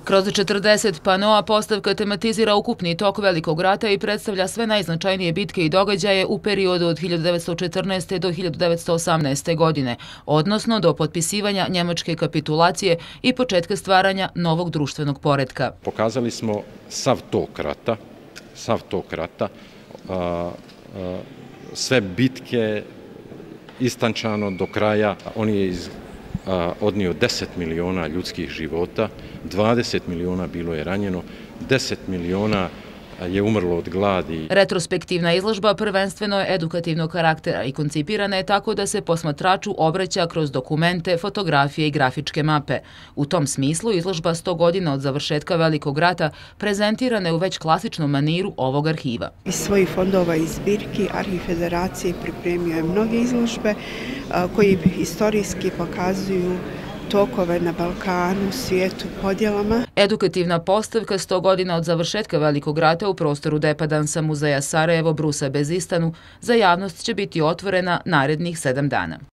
Kroz 40 panoa postavka tematizira ukupni tok Velikog rata i predstavlja sve najznačajnije bitke i događaje u periodu od 1914. do 1918. godine, odnosno do potpisivanja njemačke kapitulacije i početka stvaranja novog društvenog poretka. Pokazali smo sav tok rata, sve bitke istančano do kraja. On je odnio 10 miliona ljudskih života, 20 miliona bilo je ranjeno, 10 miliona je umrlo od gladi. Retrospektivna izložba prvenstveno je edukativnog karaktera i koncipirana je tako da se posmatraču obraća kroz dokumente, fotografije i grafičke mape. U tom smislu izložba 100 godina od završetka Velikog rata prezentirana je u već klasičnom maniru ovog arhiva. Iz svojih fondova i zbirki Arhiv Federacije pripremio je mnoge izložbe koji historijski pokazuju tokove na Balkanu, svijetu, podjelama. Edukativna postavka 100 godina od završetka Velikog rata u prostoru Depadansa Muzeja Sarajevo Brusa Bezistanu za javnost će biti otvorena narednih 7 dana.